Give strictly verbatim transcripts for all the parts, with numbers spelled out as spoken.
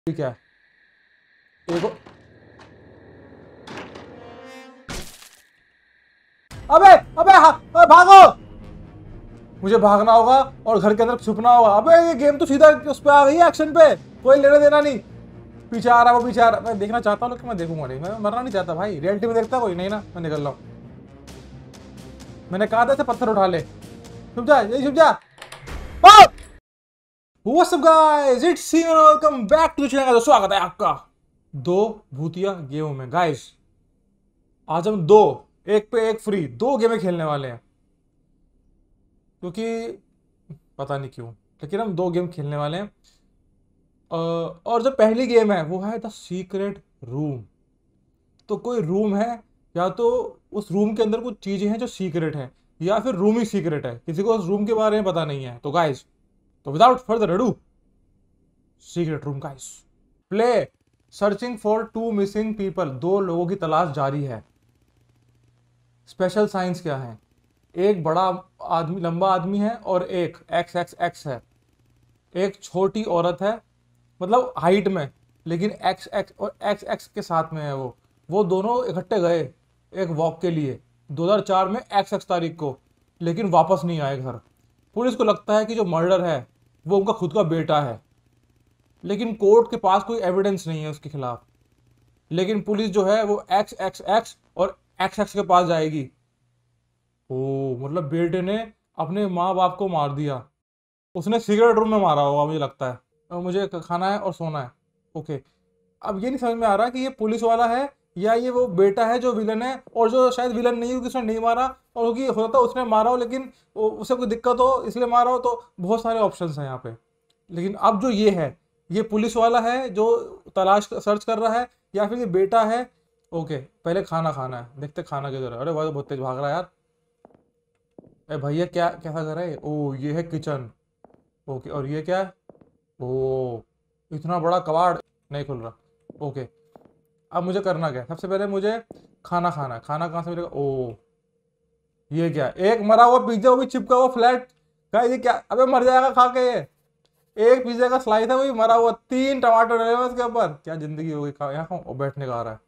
ठीक है। एक अबे अबे हाँ, अबे भागो। मुझे भागना होगा और घर के अंदर छुपना होगा। अबे ये गेम तो सीधा उस पे आ गई है, एक्शन पे। कोई लेना देना नहीं। पीछे आ रहा है वो, पीछे आ रहा है। मैं देखना चाहता हूँ लेकिन मैं देखूंगा नहीं। मैं मरना नहीं चाहता भाई। रियलिटी में देखता कोई नहीं ना। मैं निकल रहा हूँ। मैंने कहा था इसे पत्थर उठा ले। छुप जा, ये छुप जा। What's up guys? It's Steven and welcome back to the channel। स्वागत है आपका दो भूतिया गेमों में। गाइस आज हम दो एक पे एक फ्री दो गेमें खेलने वाले हैं, क्योंकि पता नहीं क्यों लेकिन हम दो गेम खेलने वाले हैं। अ, और जो पहली गेम है वो है द सीक्रेट रूम। तो कोई रूम है, या तो उस रूम के अंदर कुछ चीजें हैं जो सीक्रेट है, या फिर रूम ही सीक्रेट है, किसी को उस रूम के बारे में पता नहीं है। तो गाइस, तो without further ado, secret room guys. Play. Searching for two missing people. दो लोगों की तलाश जारी है। स्पेशल साइंस क्या है? एक बड़ा आदमी, लंबा आदमी है, और एक एक्स एक्स एक्स है। एक छोटी औरत है, मतलब हाइट में, लेकिन एक्स एक्स और एक्स एक्स के साथ में है। वो वो दोनों इकट्ठे गए एक वॉक के लिए दो हज़ार चार में एक्स एक्स तारीख को, लेकिन वापस नहीं आए घर। पुलिस को लगता है कि जो मर्डर है वो उनका खुद का बेटा है, लेकिन कोर्ट के पास कोई एविडेंस नहीं है उसके खिलाफ। लेकिन पुलिस जो है वो एक्स एक्स एक्स और एक्स एक्स के पास जाएगी। ओ मतलब बेटे ने अपने माँ बाप को मार दिया। उसने सीक्रेट रूम में मारा होगा मुझे लगता है। और मुझे खाना है और सोना है। ओके, अब ये नहीं समझ में आ रहा कि ये पुलिस वाला है या ये वो बेटा है जो विलन है, और जो शायद विलन नहीं है क्योंकि उसने नहीं मारा, और क्योंकि होता उसने मारा हो लेकिन उसे कोई दिक्कत हो इसलिए मारा हो। तो बहुत सारे ऑप्शंस हैं यहाँ पे। लेकिन अब जो ये है, ये पुलिस वाला है जो तलाश सर्च कर रहा है, या फिर ये बेटा है। ओके, पहले खाना खाना है, देखते खाना किधर है। अरे भाई बहुत तेज भाग रहा है यार। अरे भैया क्या कैसा घर है? ओ ये है किचन। ओके, और ये क्या है? ओ इतना बड़ा कबाड़ नहीं खुल रहा। ओके, अब मुझे करना क्या है? सबसे पहले मुझे खाना खाना है। खाना कहाँ से मिलेगा? ओ ये क्या है? एक मरा हुआ पिज्जा, वो भी चिपका हुआ फ्लैट का। ये क्या? अबे मर जाएगा खा के ये। एक पिज्जा का स्लाइस है, वही मरा हुआ। तीन टमाटर डले हुए उसके ऊपर। क्या जिंदगी हो गई। खा यहाँ खाऊं? बैठने का आ रहा है।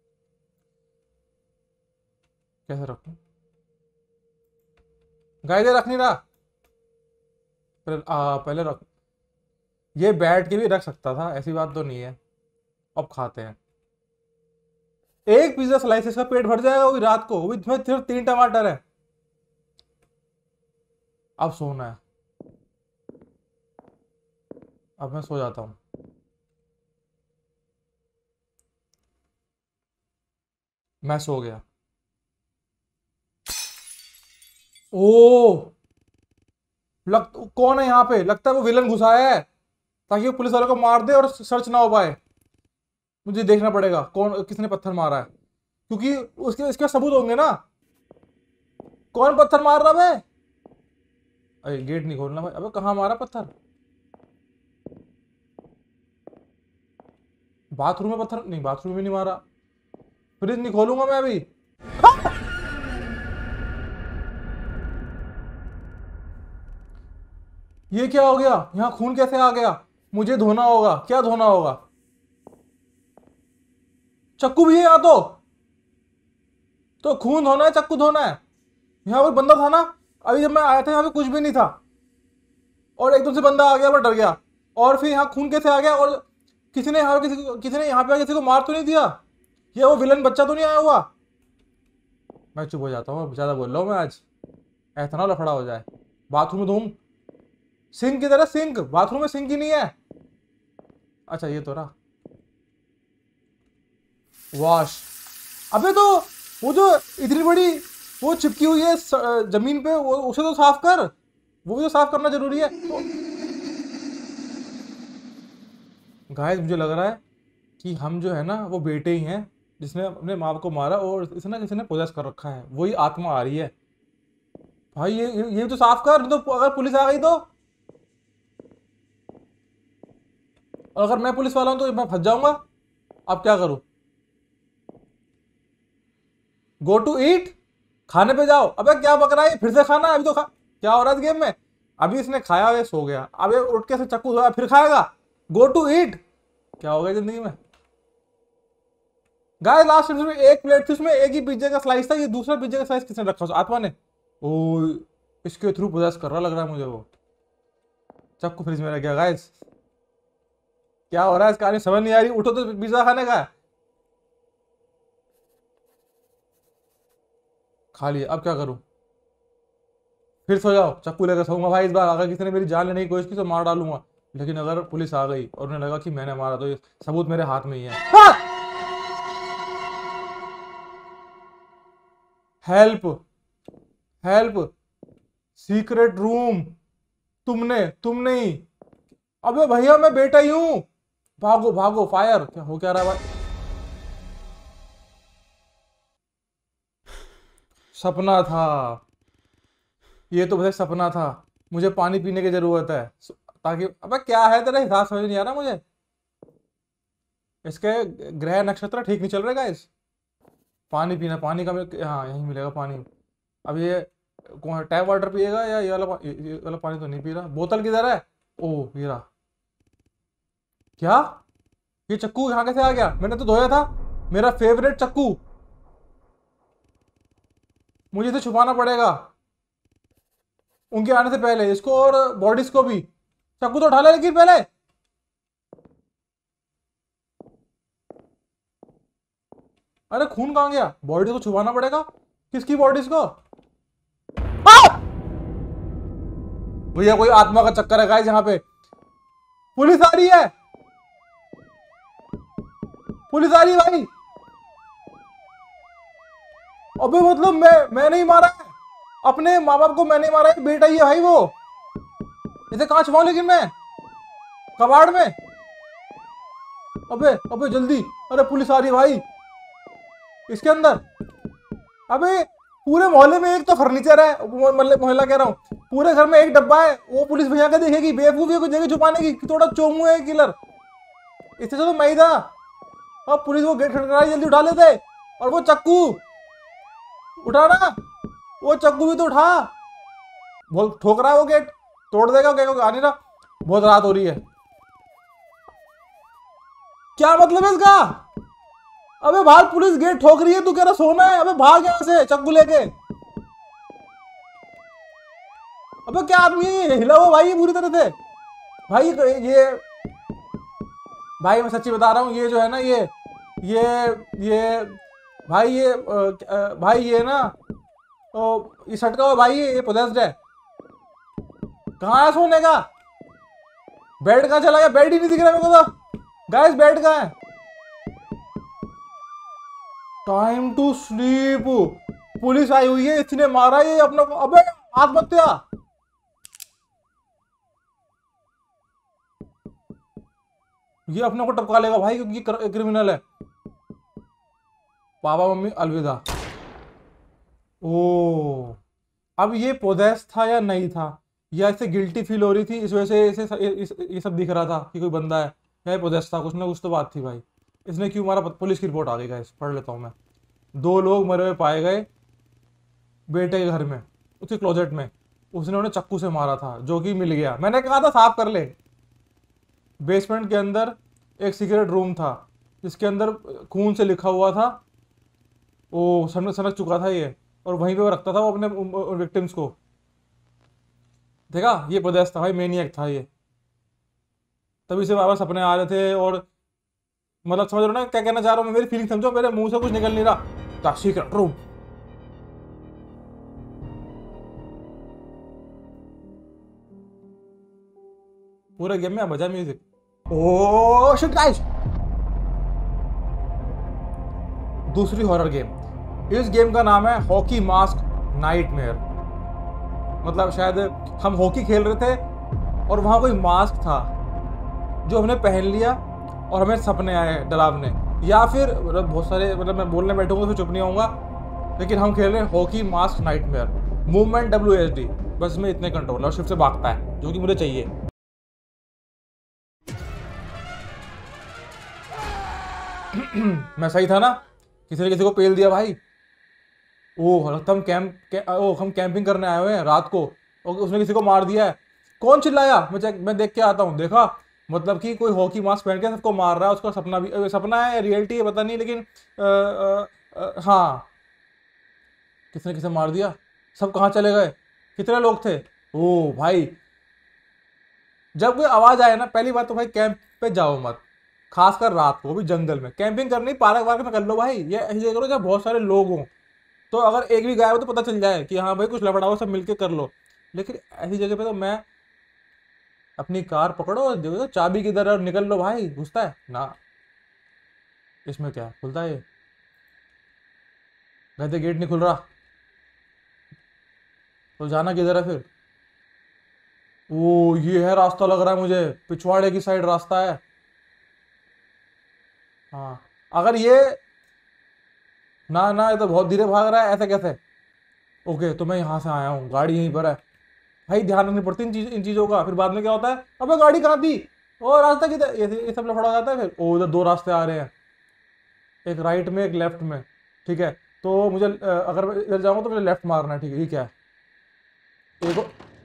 कैसे रखूं? गाय दे रख नहीं रहा। पहले आ, पहले रख। ये बैठ के भी रख सकता था, ऐसी बात तो नहीं है। अब खाते हैं। एक पिज्जा स्लाइस, इसका पेट भर जाएगा वो भी रात को, वो भी इसमें सिर्फ तीन टमाटर है। अब सोना है। अब मैं सो जाता हूं। मैं सो गया। ओ लग कौन है यहाँ पे? लगता है वो विलन घुसाया है ताकि वो पुलिस वालों को मार दे और सर्च ना हो पाए। मुझे देखना पड़ेगा कौन, किसने पत्थर मारा है, क्योंकि उसके इसके सबूत होंगे ना। कौन पत्थर मार रहा है? अरे गेट नहीं खोलना भाई। अबे कहाँ मारा पत्थर? बाथरूम में पत्थर नहीं, बाथरूम में नहीं मारा। फ्रिज नहीं खोलूंगा मैं अभी। ये क्या हो गया? यहाँ खून कैसे आ गया? मुझे धोना होगा। क्या धोना होगा? चक्कू भी है यहाँ तो तो खून धोना है, चक्कू धोना है। यहाँ कोई बंदा था ना? अभी जब मैं आया था यहाँ पे कुछ भी नहीं था, और एकदम से बंदा आ गया, मैं डर गया। और फिर यहाँ खून कैसे आ गया? और किसी ने यहाँ किसी किसी ने यहाँ पे किसी को मार तो नहीं दिया? ये वो विलन बच्चा तो नहीं आया हुआ? मैं चुप हो जाता हूँ, ज्यादा बोल रहा हूँ मैं आज। ऐसा ना लफड़ा हो जाए। बाथरूम में धूम। सिंक किधर है? सिंक बाथरूम में सिंक ही नहीं है। अच्छा ये तो रहा वॉश। अबे तो वो जो इतनी बड़ी वो चिपकी हुई है स- जमीन पे, वो उसे तो साफ कर। वो भी तो साफ करना जरूरी है तो। गाइस मुझे लग रहा है कि हम जो है ना वो बेटे ही हैं जिसने अपने माँ को मारा, और इसे ना किसी ने पोजेस कर रखा है। वही आत्मा आ रही है। भाई ये ये ये तो साफ कर, नहीं तो अगर पुलिस आ गई तो। और अगर मैं पुलिस वाला हूं तो मैं फंस जाऊंगा। अब क्या करूं? Go to eat. खाने पे जाओ। अबे क्या बक रहा है? फिर से खाना है? अभी तो खा। क्या हो रहा है इस गेम में? अभी इसने खाया, ये सो गया। अब ये उठ के से चक्कू धोया फिर खाएगा। Go to eat. क्या हो गया जिंदगी में गाइस? लास्ट में एक प्लेट थी, उसमें एक ही पिज्जे का स्लाइस था, ये दूसरा पिज्जे का स्लाइस किसने रखा? उस आत्मा ने। ओ, इसके थ्रू पोजेस कर रहा लग रहा है मुझे वो। चक्कू फ्रिज में रह गया गाइस। क्या हो रहा है इस कहानी समझ नहीं आ रही। उठो तो पिज्जा खाने का। खा लिया, अब क्या करूं? फिर सो जाओ, चक्कू लेकर सोऊंगा भाई। इस बार अगर किसी ने मेरी जान लेने की कोशिश की तो मार डालूंगा। लेकिन अगर पुलिस आ गई और उन्हें लगा कि मैंने मारा तो ये सबूत मेरे हाथ में ही है। हाँ! Help, help, secret room. तुमने तुम नहीं। अबे भैया मैं बेटा ही हूं। भागो भागो, फायर। क्या हो क्या रहा है भाई? सपना था ये तो, बस सपना था। मुझे पानी पीने की जरूरत है ताकि, अबे क्या है तेरा हिसाब समझ नहीं आ रहा मुझे। इसके ग्रह नक्षत्र ठीक नहीं चल रहे गाइस। पानी पीना, पानी का मेरे, हाँ यहीं मिलेगा पानी। अब ये कौन टैप वाटर पिएगा या ये वाला पा- ये ये वाला पानी तो नहीं पी रहा। बोतल किधर है? ओह ये रहा। क्या? ये चक्कू यहाँ कैसे आ गया? मैंने तो धोया था। मेरा फेवरेट चक्कू। मुझे इसे छुपाना पड़ेगा उनके आने से पहले, इसको और बॉडीज को भी। चक्कू तो उठा ले लेकिन पहले। अरे खून कहाँ गया? बॉडीज को छुपाना पड़ेगा। किसकी बॉडीज को? आ! भैया कोई आत्मा का चक्कर है गाइस यहाँ पे। पुलिस आ रही है, पुलिस आ रही है भाई। अबे मतलब मैं मैं नहीं मारा है अपने माँ बाप को, मैंने मारा है, बेटा ही है भाई वो। इसे कहां छुपाऊं लेकिन मैं? कबाड़ में? अबे अबे जल्दी। अरे पुलिस आ रही है भाई इसके अंदर। अबे पूरे मोहल्ले में एक तो फर्नीचर है, मतलब मोहल्ला कह रहा हूँ, पूरे घर में एक डब्बा है। वो पुलिस भैया का देखेगी, बेवकूफी है कोई जगह छुपाने की। थोड़ा चोमू है किलर। इससे तो मैं ही था। अब पुलिस वो गेट खटखटाई, जल्दी उठा लेते। और वो चक्कू उठा ना, वो चक्कू भी तो उठा। बहुत ठोक रहा है वो गेट, तोड़ देगा क्या? आ नहीं रहा। बहुत रात हो रही है। क्या मतलब है इसका? अबे भाग, पुलिस गेट ठोक रही है, तू कह रहा सोना है। अबे भाग यहां से चक्कू लेके। अबे क्या आदमी है, हिला हुआ भाई ये पूरी तरह से। भाई ये, भाई मैं सच्ची बता रहा हूँ, ये जो है ना, ये ये ये भाई ये आ, आ, भाई ये ना, ओ, ये सटका हुआ भाई, ये पोजेस्ड है। कहाँ है सोने का? बेड कहाँ चला गया? बेड ही नहीं दिख रहा मेरे को तो। गाइस बेड कहाँ है? Time to sleep. पुलिस आई हुई है, इसने मारा ये अपने को। अबे आत्महत्या। ये अपने को टपका लेगा भाई क्योंकि ये क्रिमिनल है। पापा मम्मी अलविदा। ओ, अब ये पोदेस था या नहीं था, या इसे गिल्टी फील हो रही थी इस वजह से इसे इस, ये सब दिख रहा था कि कोई बंदा है, या ये पोदेस था? कुछ ना कुछ तो बात थी भाई। इसने क्यों मारा? पुलिस की रिपोर्ट आ गई गाइस, पढ़ लेता हूं मैं। दो लोग मरे हुए पाए गए बेटे के घर में, उसके क्लोजेट में। उसने उन्हें चक्कू से मारा था, जो कि मिल गया। मैंने कहा था साफ कर ले। बेसमेंट के अंदर एक सीक्रेट रूम था जिसके अंदर खून से लिखा हुआ था। वो सनक सनक चुका था ये, और वहीं पे वो रखता था वो अपने विक्टिम्स को। देखा, ये पोजेस था भाई, मेनियक था ये। तभी से बार बार सपने आ रहे थे। और मतलब समझ रहे हो ना क्या कहना चाह रहा हूँ मैं? मेरी फीलिंग समझो, मेरे मुंह से कुछ निकल नहीं रहा। Secret room. पूरे गेम में बजा म्यूजिक। ओह शिट गाइस, दूसरी हॉरर गेम। इस गेम का नाम है हॉकी मास्क नाइटमेयर। मतलब शायद हम हॉकी खेल रहे थे और वहां कोई मास्क था जो हमने पहन लिया और हमें सपने आए डरावने। या फिर मतलब बहुत सारे, मतलब मैं बोलने बैठूंगा तो चुप नहीं होऊंगा। लेकिन हम खेल रहे हैं hockey mask nightmare. Movement W S D, बस में इतने कंट्रोल और शिफ्ट से भागता है, जो कि मुझे चाहिए। मैं सही था ना? किसी ने किसी को पेल दिया भाई। ओह लगता हम कैंप कै, ओ हम कैंपिंग करने आए हुए हैं रात को और उसने किसी को मार दिया है। कौन चिल्लाया? मैं चेक मैं देख के आता हूँ। देखा, मतलब कि कोई हॉकी मास्क पहन के सबको मार रहा है, उसका सपना भी सपना है रियलिटी है पता नहीं, लेकिन आ, आ, आ, हाँ किसने किसे मार दिया, सब कहाँ चले गए, कितने लोग थे। ओ भाई, जब कोई आवाज आए ना, पहली बात तो भाई कैंप पे जाओ मत, खासकर रात को, वो भी जंगल में। कैंपिंग करनी पार्क वार्क में कर लो भाई, ये ऐसी जगह करो जहाँ बहुत सारे लोग हों, तो अगर एक भी गायब हो तो पता चल जाए कि हाँ भाई कुछ लफड़ा हो, सब मिलके कर लो। लेकिन ऐसी जगह पे तो मैं अपनी कार पकड़ो, देखो चाबी किधर है और निकल लो भाई, घुसता है ना इसमें, क्या खुलता है ये, कहते गेट नहीं खुल रहा, तो जाना किधर है फिर। ओ ये है रास्ता, लग रहा है मुझे पिछवाड़े की साइड रास्ता है। हाँ, अगर ये, ना ना ये तो बहुत धीरे भाग रहा है, ऐसे कैसे। ओके, तो मैं यहाँ से आया हूँ, गाड़ी यहीं पर है। भाई ध्यान रखनी पड़ती है इन चीज इन चीजों का, फिर बाद में क्या होता है, अबे गाड़ी कहाँ थी, और रास्ता किधर, ये ये सब लफड़ा हो जाता है। फिर ओ उधर दो रास्ते आ रहे हैं, एक राइट में एक लेफ्ट में, ठीक है। तो मुझे अ, अगर मैं इधर जाऊंगा तो मुझे लेफ्ट मारना है, ठीक है। ये क्या है, एक,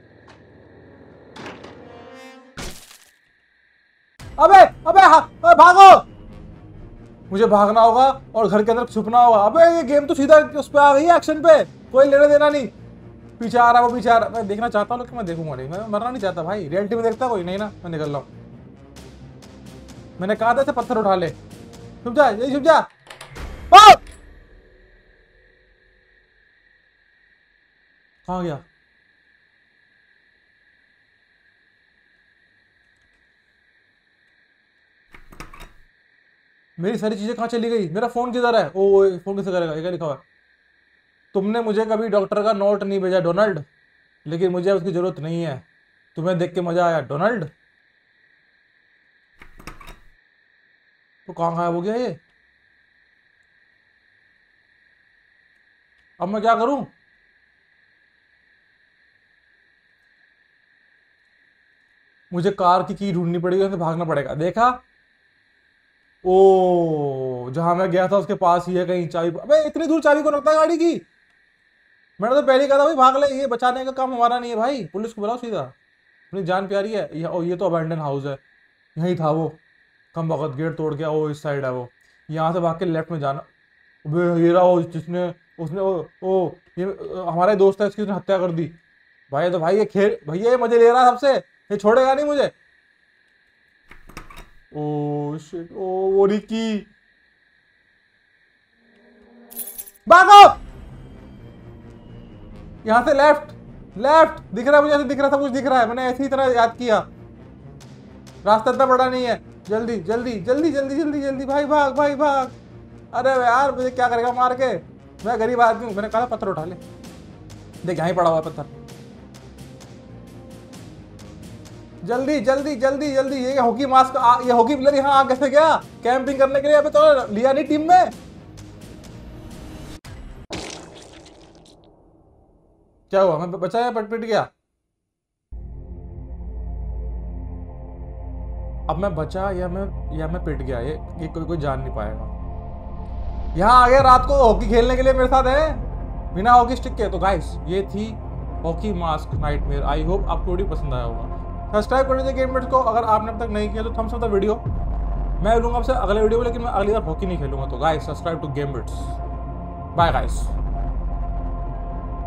अबे अबे हाँ, अबे भागो, मुझे भागना होगा और घर के अंदर छुपना होगा। अबे ये गेम तो सीधा उस पे आ गई है, एक्शन पे, कोई लेना देना नहीं। पीछे आ रहा है वो, पीछे आ रहा है, मैं देखना चाहता हूँ लेकिन मैं देखूंगा नहीं, मैं मरना नहीं चाहता भाई। रियलिटी में देखता कोई नहीं ना, मैं निकल रहा हूँ। मैंने कहा था इसे पत्थर उठा ले, छुप जा, यही छुप जा। ओ! कहाँ गया, मेरी सारी चीजें कहाँ चली गई, मेरा फोन किधर है। ओ फोन किसे करेगा, ये क्या लिखा हुआ है, तुमने मुझे कभी डॉक्टर का नोट नहीं भेजा डोनाल्ड, लेकिन मुझे उसकी जरूरत नहीं है, तुम्हें देख के मजा आया डोनाल्ड। तो कहाँ गायब हो गया ये, अब मैं क्या करूं। मुझे कार की की ढूंढनी पड़ेगी, उसे भागना पड़ेगा, देखा। ओ जहां मैं गया था उसके पास ही है कहीं चाबी, अबे इतनी दूर चाबी को रखता है गाड़ी की। मैंने तो पहले कहा था भाई भाग ले, ये बचाने का काम हमारा नहीं है भाई, पुलिस को बुलाओ सीधा, अपनी जान प्यारी है। ये, ओ, ये तो अबैंडन हाउस है, यही था वो, कम वक्त गेट तोड़ के, ओ इस साइड है वो, यहाँ से भाग के लेफ्ट में जाना। अबे ये रहा वो जिसने, उसने ओ, ओ ये अ, हमारा ही दोस्त है, इसकी उसने हत्या कर दी। भाई तो भाई ये खेल, भैया ये मजे ले रहा है सबसे, ये छोड़ेगा नहीं मुझे। ओ शिट, ओ वो रिकी, भागो, यहाँ से लेफ्ट, लेफ्ट दिख रहा है मुझे, ऐसे दिख रहा था, कुछ दिख रहा है, मैंने ऐसी तरह याद किया, रास्ता इतना बड़ा नहीं है। जल्दी जल्दी जल्दी जल्दी जल्दी जल्दी, भाई भाग भाई भाग। अरे यार मुझे क्या करेगा मार के, मैं गरीब आदमी हूँ। मैंने कहा पत्थर उठा ले, देख यहाँ ही पड़ा हुआ है पत्थर, जल्दी जल्दी जल्दी जल्दी। ये हॉकी मास्क आ, ये हॉकी प्लेयर यहाँ आ कैसे गया कैंपिंग करने के लिए, अभी तो लिया नहीं टीम में। क्या हुआ, मैं बचा या पट पिट गया। अब मैं बचा या मैं या मैं पिट गया, ये ये कोई कोई जान नहीं पाएगा। यहाँ आ गया रात को हॉकी खेलने के लिए मेरे साथ है, बिना हॉकी स्टिक के। तो गाइस ये थी hockey mask nightmare, I hope आपको वीडियो पसंद आया होगा। सब्सक्राइब कर दीजिए गेम बिट्स को, अगर आपने अब तक नहीं किया तो थम्स अप द वीडियो। मैं लूंगा आपसे अगले वीडियो में, लेकिन मैं अगली बार हॉकी नहीं खेलूंगा। तो guys subscribe to Game Bits, bye guys.